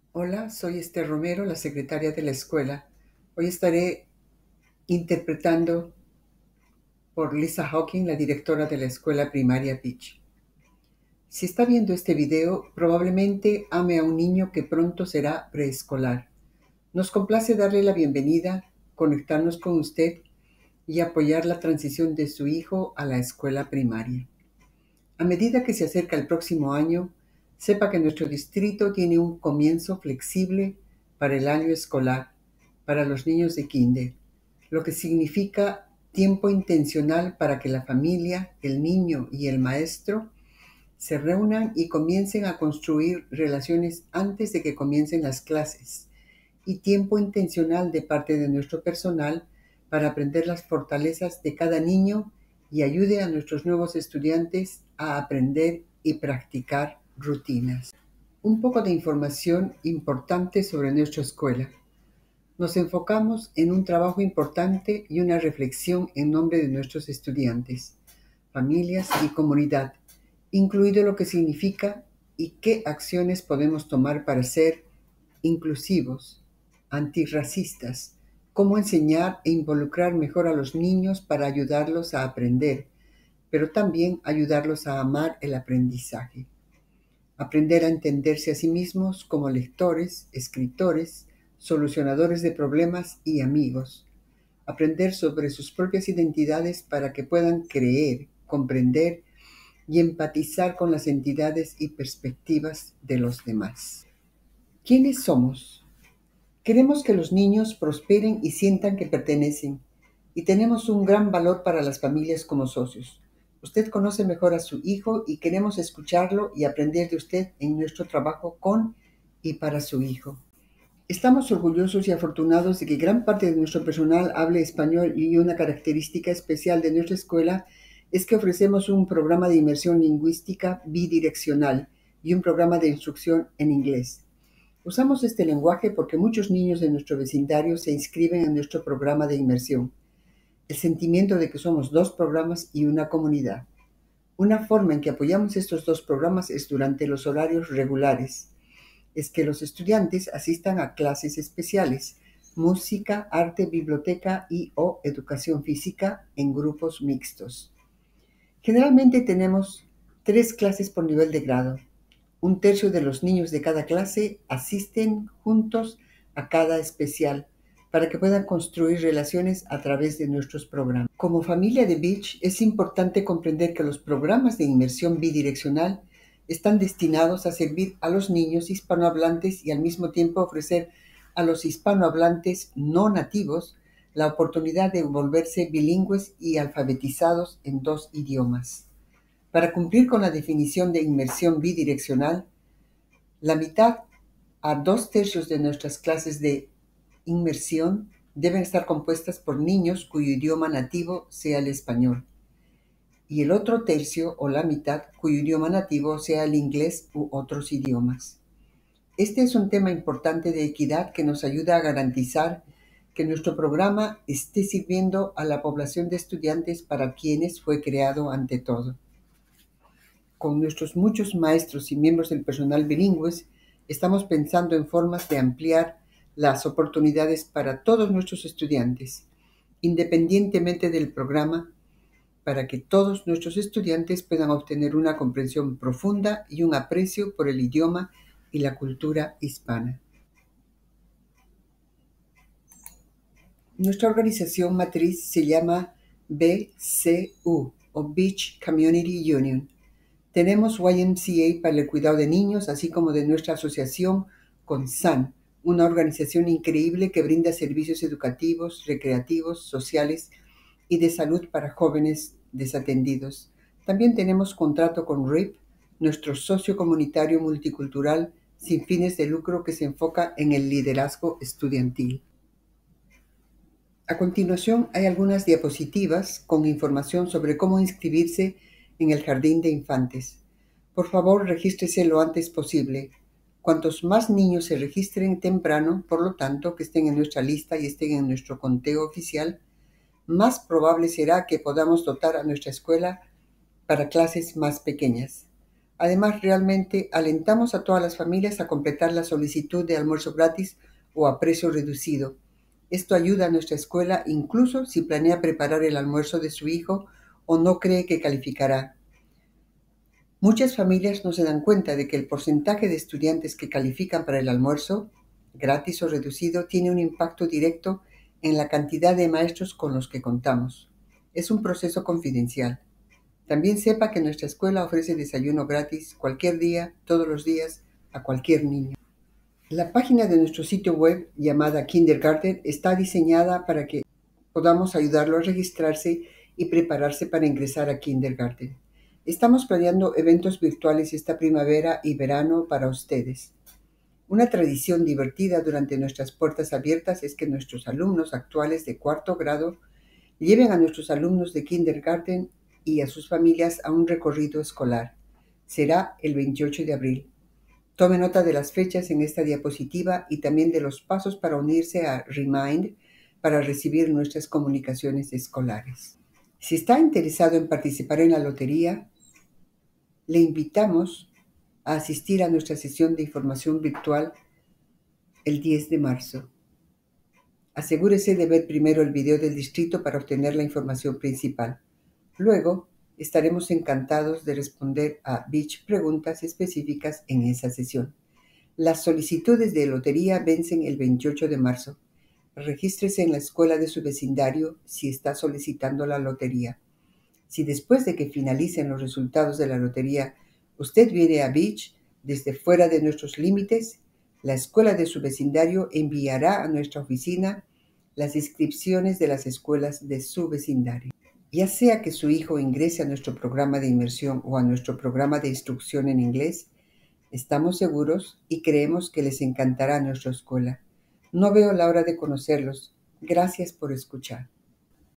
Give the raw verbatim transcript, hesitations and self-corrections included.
Hola, soy Esther Romero, la secretaria de la escuela. Hoy estaré interpretando por Lisa Hawking, la directora de la escuela primaria Beach. Si está viendo este video, probablemente ame a un niño que pronto será preescolar. Nos complace darle la bienvenida, conectarnos con usted y apoyar la transición de su hijo a la escuela primaria. A medida que se acerca el próximo año, sepa que nuestro distrito tiene un comienzo flexible para el año escolar para los niños de kinder, lo que significa tiempo intencional para que la familia, el niño y el maestro se reúnan y comiencen a construir relaciones antes de que comiencen las clases, y tiempo intencional de parte de nuestro personal para aprender las fortalezas de cada niño y ayude a nuestros nuevos estudiantes a aprender y practicar rutinas. Un poco de información importante sobre nuestra escuela. Nos enfocamos en un trabajo importante y una reflexión en nombre de nuestros estudiantes, familias y comunidad, incluido lo que significa y qué acciones podemos tomar para ser inclusivos, antirracistas, cómo enseñar e involucrar mejor a los niños para ayudarlos a aprender, pero también ayudarlos a amar el aprendizaje. Aprender a entenderse a sí mismos como lectores, escritores, solucionadores de problemas y amigos. Aprender sobre sus propias identidades para que puedan creer, comprender y empatizar con las entidades y perspectivas de los demás. ¿Quiénes somos? Queremos que los niños prosperen y sientan que pertenecen, y tenemos un gran valor para las familias como socios. Usted conoce mejor a su hijo y queremos escucharlo y aprender de usted en nuestro trabajo con y para su hijo. Estamos orgullosos y afortunados de que gran parte de nuestro personal hable español, y una característica especial de nuestra escuela es que ofrecemos un programa de inmersión lingüística bidireccional y un programa de instrucción en inglés. Usamos este lenguaje porque muchos niños de nuestro vecindario se inscriben en nuestro programa de inmersión. El sentimiento de que somos dos programas y una comunidad. Una forma en que apoyamos estos dos programas es durante los horarios regulares. Es que los estudiantes asistan a clases especiales, música, arte, biblioteca y o educación física en grupos mixtos. Generalmente tenemos tres clases por nivel de grado. Un tercio de los niños de cada clase asisten juntos a cada especial para que puedan construir relaciones a través de nuestros programas. Como familia de Beach, es importante comprender que los programas de inmersión bidireccional están destinados a servir a los niños hispanohablantes y al mismo tiempo ofrecer a los hispanohablantes no nativos la oportunidad de volverse bilingües y alfabetizados en dos idiomas. Para cumplir con la definición de inmersión bidireccional, la mitad a dos tercios de nuestras clases de inmersión deben estar compuestas por niños cuyo idioma nativo sea el español, y el otro tercio o la mitad cuyo idioma nativo sea el inglés u otros idiomas. Este es un tema importante de equidad que nos ayuda a garantizar que nuestro programa esté sirviendo a la población de estudiantes para quienes fue creado ante todo. Con nuestros muchos maestros y miembros del personal bilingües, estamos pensando en formas de ampliar las oportunidades para todos nuestros estudiantes, independientemente del programa, para que todos nuestros estudiantes puedan obtener una comprensión profunda y un aprecio por el idioma y la cultura hispana. Nuestra organización matriz se llama B C U o Beach Community Union. Tenemos Y M C A para el cuidado de niños, así como de nuestra asociación con S A N, una organización increíble que brinda servicios educativos, recreativos, sociales y de salud para jóvenes desatendidos. También tenemos contrato con R I P, nuestro socio comunitario multicultural sin fines de lucro que se enfoca en el liderazgo estudiantil. A continuación hay algunas diapositivas con información sobre cómo inscribirse en el jardín de infantes. Por favor, regístrese lo antes posible. Cuantos más niños se registren temprano, por lo tanto, que estén en nuestra lista y estén en nuestro conteo oficial, más probable será que podamos dotar a nuestra escuela para clases más pequeñas. Además, realmente alentamos a todas las familias a completar la solicitud de almuerzo gratis o a precio reducido. Esto ayuda a nuestra escuela incluso si planea preparar el almuerzo de su hijo o no cree que calificará. Muchas familias no se dan cuenta de que el porcentaje de estudiantes que califican para el almuerzo, gratis o reducido, tiene un impacto directo en la cantidad de maestros con los que contamos. Es un proceso confidencial. También sepa que nuestra escuela ofrece desayuno gratis cualquier día, todos los días, a cualquier niño. La página de nuestro sitio web, llamada Kindergarten, está diseñada para que podamos ayudarlo a registrarse y prepararse para ingresar a Kindergarten. Estamos planeando eventos virtuales esta primavera y verano para ustedes. Una tradición divertida durante nuestras puertas abiertas es que nuestros alumnos actuales de cuarto grado lleven a nuestros alumnos de Kindergarten y a sus familias a un recorrido escolar. Será el veintiocho de abril. Tome nota de las fechas en esta diapositiva y también de los pasos para unirse a Remind para recibir nuestras comunicaciones escolares. Si está interesado en participar en la lotería, le invitamos a asistir a nuestra sesión de información virtual el diez de marzo. Asegúrese de ver primero el video del distrito para obtener la información principal. Luego, estaremos encantados de responder a Beach preguntas específicas en esa sesión. Las solicitudes de lotería vencen el veintiocho de marzo. Regístrese en la escuela de su vecindario si está solicitando la lotería. Si después de que finalicen los resultados de la lotería, usted viene a Beach desde fuera de nuestros límites, la escuela de su vecindario enviará a nuestra oficina las inscripciones de las escuelas de su vecindario. Ya sea que su hijo ingrese a nuestro programa de inmersión o a nuestro programa de instrucción en inglés, estamos seguros y creemos que les encantará nuestra escuela. No veo la hora de conocerlos. Gracias por escuchar.